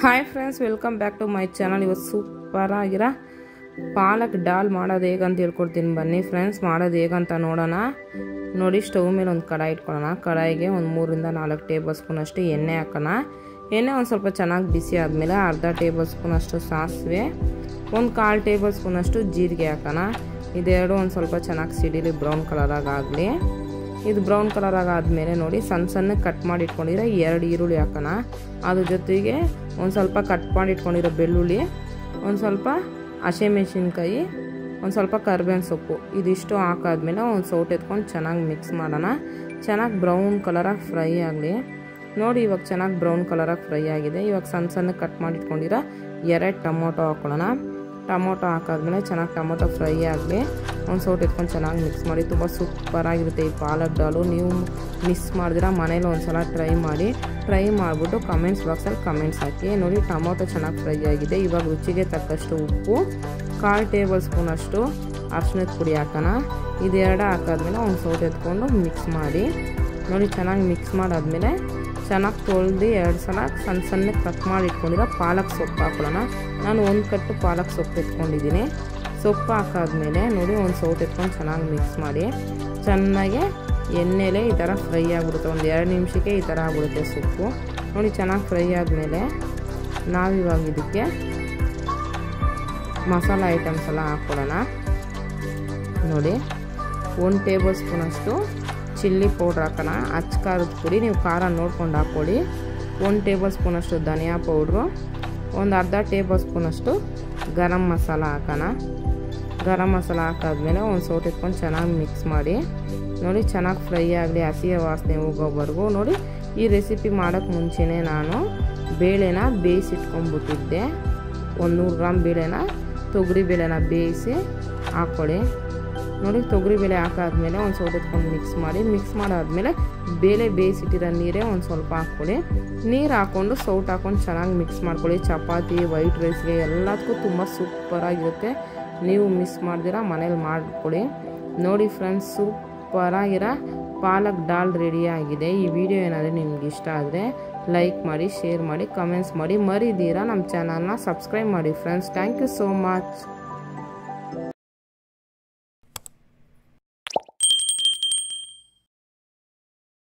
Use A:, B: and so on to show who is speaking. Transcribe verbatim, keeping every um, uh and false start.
A: Hi friends, welcome back to my channel. ಇವತ್ತು super ಆಗಿರೋ palak doll ಮಾಡೋದು ಹೇಗಂತ ಹೇಳ್ಕೊಡ್ತೀನಿ. ಬನ್ನಿ ಫ್ರೆಂಡ್ಸ್, ಮಾಡೋದು ಹೇಗಂತ ನೋಡೋಣ. ನೋಡಿ, ಸ್ಟವ್ ಮೇಲೆ ಒಂದು ಕಡಾಯಿ ಇಟ್ಕೊಳ್ಳೋಣ. ಕಡಾಯಿಗೆ ಒಂದು ಮೂರಿಂದ ನಾಲ್ಕು ಟೇಬಲ್ ಸ್ಪೂನ್ ಅಷ್ಟು ಎಣ್ಣೆ ಹಾಕೋಣ. ಎಣ್ಣೆ ಒಂದು ಸ್ವಲ್ಪ ಚೆನ್ನಾಗಿ ಬಿಸಿ ಆದಮೇಲೆ ಅರ್ಧ ಟೇಬಲ್ ಸ್ಪೂನ್ ಅಷ್ಟು ಸಾಸಿವೆ, ಒಂದು ಕಾಲು ಟೇಬಲ್ ಸ್ಪೂನ್ ಅಷ್ಟು ಜೀರಿಗೆ ಹಾಕೋಣ. ಇದೆರಡು ಒಂದು ಸ್ವಲ್ಪ ಚೆನ್ನಾಗಿ ಸಿಡಿಲಿ, ಬ್ರೌನ್ ಕಲರಾಗಿ ಆಗಲಿ. ಇದು ಬ್ರೌನ್ ಕಲರ್ ಆದಮೇಲೆ ನೋಡಿ, ಸಣ್ಣ ಸಣ್ಣ ಕಟ್ ಮಾಡಿ ಇಟ್ಕೊಂಡಿರೋ ಎರಡು ಈರುಳ್ಳಿ ಹಾಕೋಣ. ಅದ್ರ ಜೊತೆಗೆ ಒಂದು ಸ್ವಲ್ಪ ಕಟ್ ಮಾಡಿ ಇಟ್ಕೊಂಡಿರೋ ಬೆಳ್ಳುಳ್ಳಿ, ಒಂದು ಸ್ವಲ್ಪ ಹಸಿಮೆಣಸಿನ್ಕಾಯಿ, ಒಂದು ಸ್ವಲ್ಪ ಕರಿಬೇವಿನ ಸೊಪ್ಪು, ಇದಿಷ್ಟು ಹಾಕಾದ್ಮೇಲೆ ಒಂದು ಸೌಟ್ ಎತ್ಕೊಂಡು ಚೆನ್ನಾಗಿ ಮಿಕ್ಸ್ ಮಾಡೋಣ. ಚೆನ್ನಾಗಿ ಬ್ರೌನ್ ಕಲರಾಗಿ ಫ್ರೈ ಆಗಲಿ. ನೋಡಿ, ಇವಾಗ ಚೆನ್ನಾಗಿ ಬ್ರೌನ್ ಕಲರಾಗಿ ಫ್ರೈ ಆಗಿದೆ. ಇವಾಗ ಸಣ್ಣ ಸಣ್ಣ ಕಟ್ ಮಾಡಿ ಇಟ್ಕೊಂಡಿರೋ ಎರಡು ಟೊಮೊಟೊ ಹಾಕೊಳ್ಳೋಣ. ಟೊಮೊಟೊ ಹಾಕಾದ್ಮೇಲೆ ಚೆನ್ನಾಗಿ ಟೊಮೊಟೊ ಫ್ರೈ ಆಗಲಿ. ಒಂದು ಸೌಟ್ ಎತ್ಕೊಂಡು ಚೆನ್ನಾಗಿ ಮಿಕ್ಸ್ ಮಾಡಿ. ತುಂಬ ಸೂಪರಾಗಿರುತ್ತೆ ಈ ಪಾಲಕ್ ಡಾಲು. ನೀವು ಮಿಸ್ ಮಾಡಿದ್ರೆ ಮನೇಲಿ ಒಂದು ಸಲ ಟ್ರೈ ಮಾಡಿ. ಟ್ರೈ ಮಾಡಿಬಿಟ್ಟು ಕಮೆಂಟ್ಸ್ ಬಾಕ್ಸಲ್ಲಿ ಕಮೆಂಟ್ಸ್ ಹಾಕಿ. ನೋಡಿ, ಟೊಮೊಟೊ ಚೆನ್ನಾಗಿ ಫ್ರೈ ಆಗಿದೆ. ಇವಾಗ ರುಚಿಗೆ ತಕ್ಕಷ್ಟು ಉಪ್ಪು, ಕಾಲು ಟೇಬಲ್ ಸ್ಪೂನ್ ಅಷ್ಟು ಅರಿಶಿಣದ ಪುಡಿ ಹಾಕೋಣ. ಇದೆರಡು ಹಾಕಾದ್ಮೇಲೆ ಒಂದು ಸೌಟ್ ಎತ್ಕೊಂಡು ಮಿಕ್ಸ್ ಮಾಡಿ. ನೋಡಿ, ಚೆನ್ನಾಗಿ ಮಿಕ್ಸ್ ಮಾಡಾದ್ಮೇಲೆ ಚೆನ್ನಾಗಿ ತೊಳೆದು ಎರಡು ಸಲ ಸಣ್ಣ ಸಣ್ಣ ಕಟ್ ಮಾಡಿ ಇಟ್ಕೊಂಡಿರೋ ಪಾಲಕ್ ಸೊಪ್ಪು ಹಾಕೊಳ್ಳೋಣ. ನಾನು ಒಂದು ಕಟ್ಟು ಪಾಲಕ್ ಸೊಪ್ಪು ಎತ್ಕೊಂಡಿದ್ದೀನಿ. ಸೊಪ್ಪು ಹಾಕಾದ್ಮೇಲೆ ನೋಡಿ, ಒಂದು ಸೌಟ್ ಎತ್ಕೊಂಡು ಚೆನ್ನಾಗಿ ಮಿಕ್ಸ್ ಮಾಡಿ. ಚೆನ್ನಾಗಿ ಎಣ್ಣೆಲೆ ಈ ಥರ ಫ್ರೈ ಆಗಿಬಿಡುತ್ತೆ. ಒಂದು ಎರಡು ನಿಮಿಷಕ್ಕೆ ಈ ಥರ ಆಗಿಬಿಡುತ್ತೆ ಸೊಪ್ಪು. ನೋಡಿ, ಚೆನ್ನಾಗಿ ಫ್ರೈ ಆದಮೇಲೆ ನಾವಿವಾಗ ಇದಕ್ಕೆ ಮಸಾಲ ಐಟಮ್ಸ್ ಎಲ್ಲ ಹಾಕ್ಕೊಳ್ಳೋಣ. ನೋಡಿ, ಒಂದು ಟೇಬಲ್ ಸ್ಪೂನಷ್ಟು ಚಿಲ್ಲಿ ಪೌಡ್ರ್ ಹಾಕೋಣ. ಅಚ್ಚ ಖಾರದ ಪುಡಿ, ನೀವು ಖಾರ ನೋಡ್ಕೊಂಡು ಹಾಕ್ಕೊಳ್ಳಿ. ಒಂದು ಟೇಬಲ್ ಸ್ಪೂನಷ್ಟು ಧನಿಯಾ ಪೌಡ್ರು, ಒಂದು ಅರ್ಧ ಟೇಬಲ್ ಸ್ಪೂನಷ್ಟು ಗರಂ ಮಸಾಲ ಹಾಕೋಣ. ಗರಂ ಮಸಾಲ ಹಾಕಾದ್ಮೇಲೆ ಒಂದು ಸೌಟ್ ಎತ್ಕೊಂಡು ಚೆನ್ನಾಗಿ ಮಿಕ್ಸ್ ಮಾಡಿ. ನೋಡಿ, ಚೆನ್ನಾಗಿ ಫ್ರೈ ಆಗಲಿ, ಹಸಿಯ ವಾಸನೆ ಹೋಗೋವರೆಗೂ. ನೋಡಿ, ಈ ರೆಸಿಪಿ ಮಾಡೋಕ್ಕೆ ಮುಂಚೆನೇ ನಾನು ಬೇಳೆನ ಬೇಯಿಸಿಟ್ಕೊಂಡ್ಬಿಟ್ಟಿದ್ದೆ. ಒಂದು ನೂರು ಗ್ರಾಮ್ ಬೇಳೆನ ತೊಗರಿ ಬೇಳೆನ ಬೇಯಿಸಿ ಹಾಕ್ಕೊಳ್ಳಿ. ನೋಡಿ, ತೊಗರಿ ಬೇಳೆ ಹಾಕಾದ್ಮೇಲೆ ಒಂದು ಸೌಟ್ ಎತ್ಕೊಂಡು ಮಿಕ್ಸ್ ಮಾಡಿ. ಮಿಕ್ಸ್ ಮಾಡಾದ್ಮೇಲೆ ಬೇಳೆ ಬೇಯಿಸಿಟ್ಟಿರೋ ನೀರೇ ಒಂದು ಸ್ವಲ್ಪ ಹಾಕ್ಕೊಳ್ಳಿ. ನೀರು ಹಾಕ್ಕೊಂಡು ಸೌಟ್ ಹಾಕ್ಕೊಂಡು ಚೆನ್ನಾಗಿ ಮಿಕ್ಸ್ ಮಾಡ್ಕೊಳ್ಳಿ. ಚಪಾತಿ, ವೈಟ್ ರೈಸ್ಗೆ ಎಲ್ಲದಕ್ಕೂ ತುಂಬ ಸೂಪರಾಗಿರುತ್ತೆ. ನೀವು ಮಿಸ್ ಮಾಡ್ದಿರ ಮನೇಲಿ ಮಾಡ್ಕೊಳ್ಳಿ. ನೋಡಿ ಫ್ರೆಂಡ್ಸ್, ಸೂಪರಾಗಿರೋ ಪಾಲಕ್ ಡಾಲ್ ರೆಡಿಯಾಗಿದೆ. ಈ ವಿಡಿಯೋ ಏನಾದರೂ ನಿಮ್ಗೆ ಇಷ್ಟ ಆದರೆ ಲೈಕ್ ಮಾಡಿ, ಶೇರ್ ಮಾಡಿ, ಕಮೆಂಟ್ಸ್ ಮಾಡಿ. ಮರಿದೀರಾ ನಮ್ಮ ಚಾನಲ್ನ ಸಬ್ಸ್ಕ್ರೈಬ್ ಮಾಡಿ friends. Thank you so much.